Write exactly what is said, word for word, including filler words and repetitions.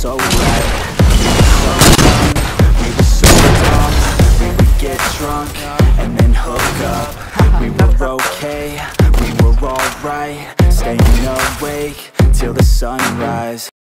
so right. We were so young, we were so dumb. We would get drunk and then hook up. We were okay, we were alright, staying awake till the sunrise.